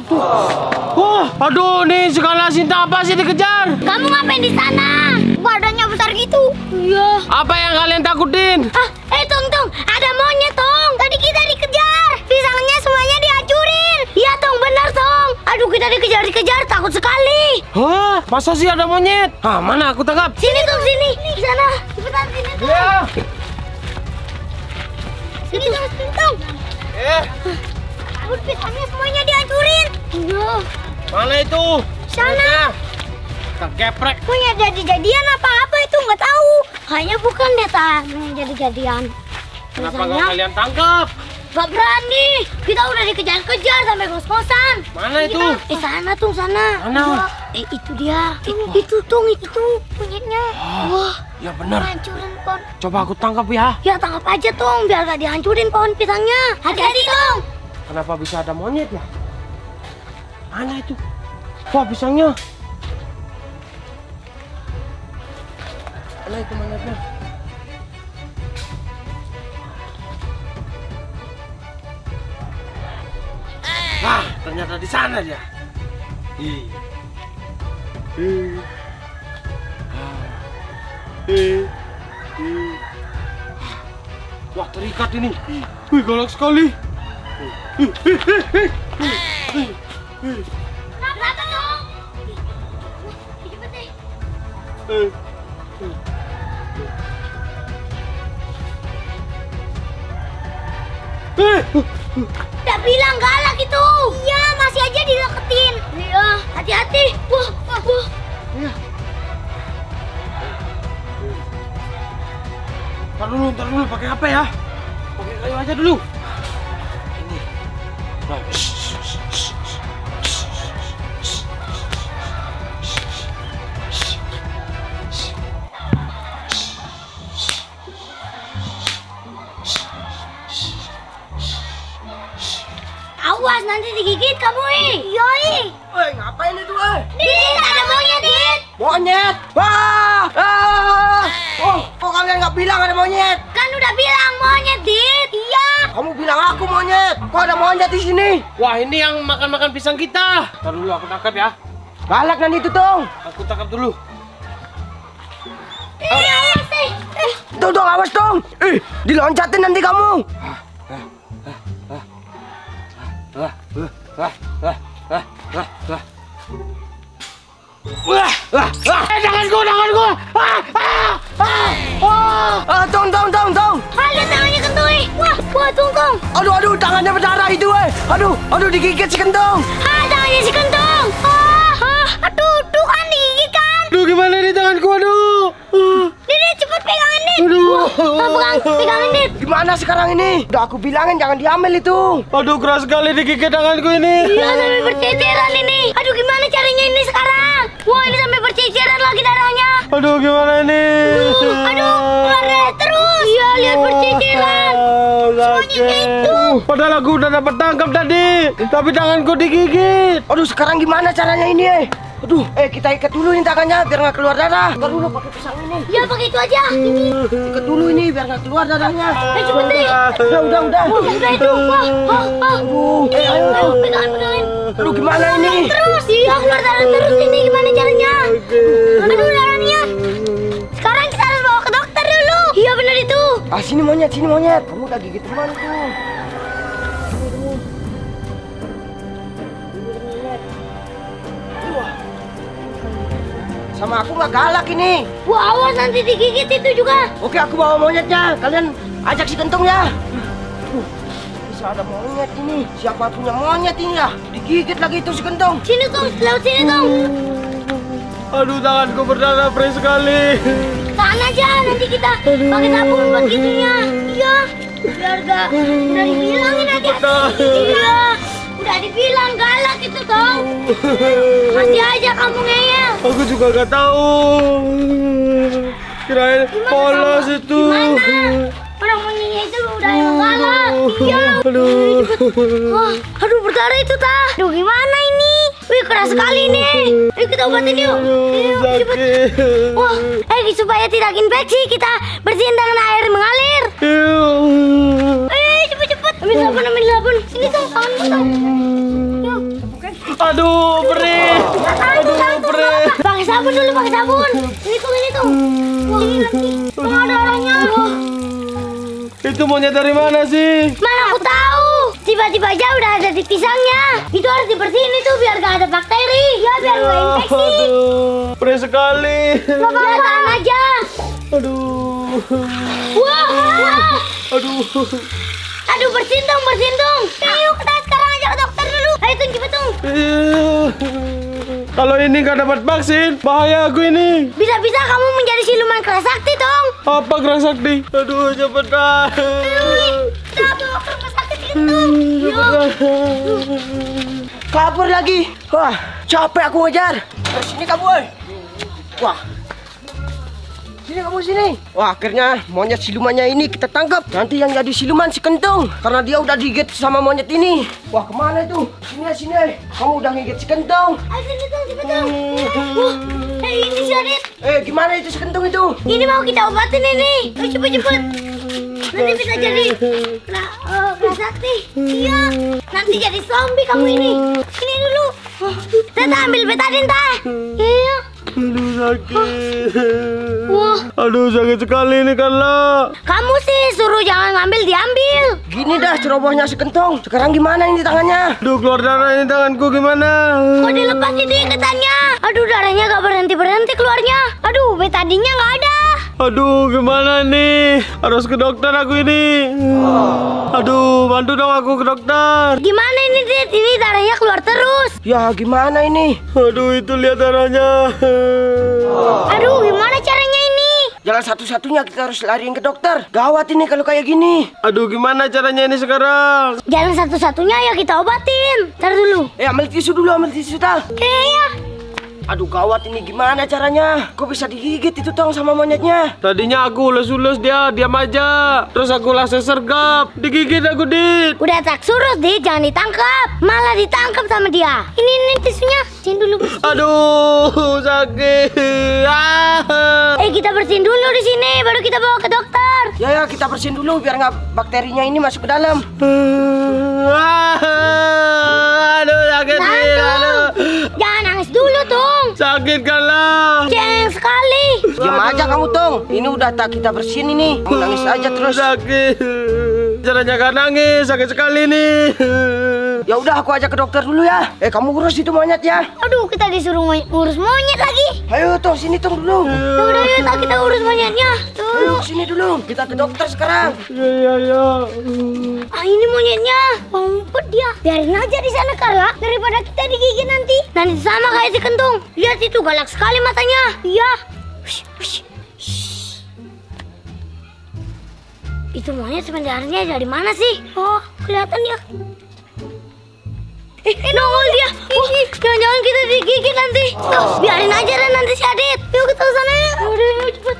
Wah, aduh, nih si Kala Sinta apa sih dikejar? Kamu ngapain di sana? Badannya besar gitu. Iya. Apa yang kalian takutin? Tong, ada monyet, Tong. Tadi kita dikejar. Pisangnya semuanya dihancurin. Iya, Tong, benar, Tong. Aduh, kita dikejar, takut sekali. Hah? Masa sih ada monyet? Ah, mana aku tangkap? Sini, Tong, sini. Di sana. Cepetan sini, Tong. Iya. Sini, Tong. Aduh, pisangnya semuanya dihancurin. Iya. Mana itu? Sana. Tergeprek. Punya jadi-jadian apa-apa itu nggak tahu. Kayaknya bukan deh, Ta. Jadi-jadian. Kenapa nggak kalian tangkap? Gak berani. Kita udah dikejar-kejar sampai kos-kosan. Mana itu? Sana, Tung, sana. Mana? Itu dia. Itu, Tung, itu monyetnya. Wah, ya benar. hancurin pohon. Coba aku tangkap ya. Ya, tangkap aja, Tung, biar gak dihancurin pohon pisangnya. Hati-hati, Tung. Kenapa bisa ada monyet ya? Mana itu? Wah, pisangnya. Mana itu monyetnya? Wah, ternyata di sana dia. Wah, terikat ini. Wih, galak sekali. Kenapa, Tung? Cepet deh. Udah bilang galak itu. Iya, masih aja dideketin. Iya, hati-hati. Wah. Iya. Ntar dulu, pakai apa ya? Pakai kayu aja dulu. Ini. Nah, Awas nanti digigit kamu, Yoi. Woi, ngapain itu, woi? Dit, ada monyet, Dit. Monyet! Wah! Oh, kok kalian nggak bilang ada monyet? Kan udah bilang monyet, Dit. Iya. Kamu bilang aku monyet. Kok ada monyet di sini? Wah, ini yang makan-makan pisang kita. Ntar dulu aku tangkap ya. Galak nanti itu, Tong. Aku tangkap dulu. Awas, deh. Tong, awas, Tong. Diloncatin nanti kamu. Tanganku. Tong. Lihat tangannya Kentui. Wah, Tungtung. Aduh, tangannya berdarah itu, weh. Aduh, digigit si Kentung. Tangannya si Kentung. Aduh, tuh kan digigit kan. Aduh, gimana nih tanganku, aduh. Dit, cepet pegangin, Dit. Aduh. Pegangin, Dit. Gimana sekarang ini? Udah aku bilangin jangan diambil itu. Aduh, keras sekali digigit tanganku ini. Iya, sampai berceceran ini. Aduh, gimana caranya ini sekarang? Wah, ini sampai berceceran lagi darahnya. Aduh, gimana ini? Aduh, keluar darah terus. Iya, lihat berceceran. Semuanya itu. Padahal aku udah dapat tangkap tadi, tapi tanganku digigit. Aduh, sekarang gimana caranya ini, Aduh, kita ikat dulu ini tangannya biar nggak keluar darah. Ntar dulu pakai pisang ini. Ya, pakai itu aja. Ikat dulu ini biar nggak keluar darahnya. Cepet deh. Udah. Udah itu. Ayo, pegangin. Aduh, gimana ini? Terus, iya keluar darah terus ini gimana caranya? Aduh, darahnya. Sekarang kita harus bawa ke dokter dulu. Iya benar itu. Sini monyet. Kamu udah gigit teman tuh. Sama aku nggak galak ini. Wah, awas nanti digigit itu juga. Oke, aku bawa monyetnya. Kalian ajak si Kentung ya. Bisa ada monyet ini. Siapa punya monyet ini ya? Digigit lagi itu si Kentung. Sini Tung, lewat sini Tung. Aduh, tanganku berdarah perih sekali. Tahan aja, nanti kita pakai tabung buat gitunya. Iya, biar gak udah dibilangin aja. Iya, udah dibilang galak itu Tung. Masih aja kamu ngeyel. Aku juga gak tahu. Kirain polos itu. Gimana? Orang monyetnya itu udah yang galak. Iya. Aduh, berdarah itu tah. Aduh, gimana ini? Wih, keras sekali nih. Ayo kita obatin yuk. Cepet. Wah, supaya tidak infeksi kita bersihin dengan air mengalir. Cepet. Ambil sabun. Sini Tung, tanganmu Tung. Yuk. Aduh, perih. Aduh, perih. Pakai sabun dulu, pakai sabun. Ini tuh. Wah, ini lagi. Wah, darahnya. Itu monyet dari mana sih? Mana aku tahu. Tiba-tiba aja udah ada di pisangnya. Itu harus dibersihin itu biar gak ada bakteri. Ya, biar gak infeksi. Aduh, perih sekali. Gak apa-apa aja. Aduh. Wah. Aduh. Aduh, bersihin dong. Ayo, kita sekarang aja ke dokter dulu. Ayo, cepet dong. Kalau ini gak dapat vaksin, bahaya aku ini. Bisa-bisa kamu menjadi siluman keras sakti dong. Apa gerak sakti? Aduh, cepetan. Kita bawa ke rumah sakit itu. Yuk. Kabur lagi. Wah, capek aku ngejar. Sini kabur. Wah. Sini kamu sini. Wah, akhirnya monyet silumannya ini kita tangkap. Nanti yang jadi siluman si Kentung, karena dia udah digigit sama monyet ini. Wah, kemana itu? Sini. Kamu udah ngigit si Kentung. Ayo, cepet dong. Ini si Adit. Gimana itu si Kentung itu? Ini mau kita obatin ini. Ayo, cepet. Nanti bisa jadi keras sakti. Iya. Nanti jadi zombie kamu ini. Ini dulu. Tata ambil betadin, Teh. Iya. Aduh, sakit. Wah. Aduh, sakit sekali ini Carla. Kamu sih suruh jangan ngambil, diambil. Gini dah cerobohnya si Kentung. Sekarang gimana ini tangannya? Aduh, keluar darah ini tanganku gimana? Kok dilepas itu ikatannya? Aduh, darahnya gak berhenti keluarnya. Aduh, betadinnya gak ada. Aduh, gimana nih? Harus ke dokter aku ini. Aduh, bantu dong aku ke dokter. Gimana ini, Dit? Ini darahnya keluar terus. Ya, gimana ini? Aduh, itu lihat darahnya. Aduh, gimana caranya ini? Jalan satu-satunya kita harus lariin ke dokter. Gawat ini kalau kayak gini. Aduh, gimana caranya ini sekarang? Jalan satu-satunya ya kita obatin. Ntar dulu. Ambil tisu dulu, Tal. Ya. Aduh, gawat ini gimana caranya? Kok bisa digigit itu Tong sama monyetnya? Tadinya aku ulus-ulus dia, diam aja. Terus aku langsung sergap. Digigit aku, Dit. Udah tak suruh, Dit, jangan ditangkap. Malah ditangkap sama dia. Ini tisunya. Bersihin dulu. Aduh, sakit. Kita bersihin dulu di sini, baru kita bawa ke dokter. Ya, kita bersihin dulu biar nggak bakterinya ini masuk ke dalam. Aduh, sakit, Dit. Aduh. Jangan nangis dulu, Tung. Sakit kan lah. Ceng sekali. Diam aja kamu Tong. Ini udah tak kita bersihin ini. Kamu nangis aja terus. Sakit. Caranya gak nangis, sakit sekali nih. Ya udah, aku ajak ke dokter dulu ya. Kamu urus itu monyet ya. Aduh, kita disuruh ngurus monyet lagi. Ayo Tong, sini Tong dulu. Udah, yuk kita urus monyetnya. Ayo sini dulu. Kita ke dokter sekarang. Ya. Ini monyetnya. Ngumpet dia. Biarin aja di sana, Carla. Daripada kita digigit nanti. Nanti sama kayak si Kentung. Lihat itu galak sekali matanya. Iya. Itu monyet sebenarnya dari mana sih? Oh, kelihatan ya. Nongol dia. Jangan-jangan kita digigit nanti. Biarin aja dan nanti si Adit. Yuk kita ke sana ya. Udah, cepet.